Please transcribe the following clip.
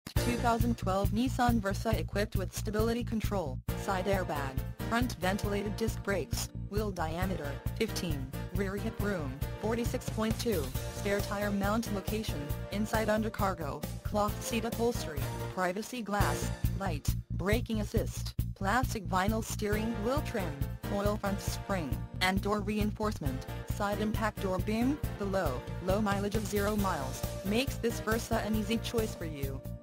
2012 Nissan Versa equipped with stability control, side airbag, front ventilated disc brakes, wheel diameter 15, rear hip room 46.2, spare tire mount location, inside undercargo, cloth seat upholstery, privacy glass, light, braking assist, plastic vinyl steering wheel trim, oil front spring, and door reinforcement, side impact door beam. The low mileage of 0 miles makes this Versa an easy choice for you.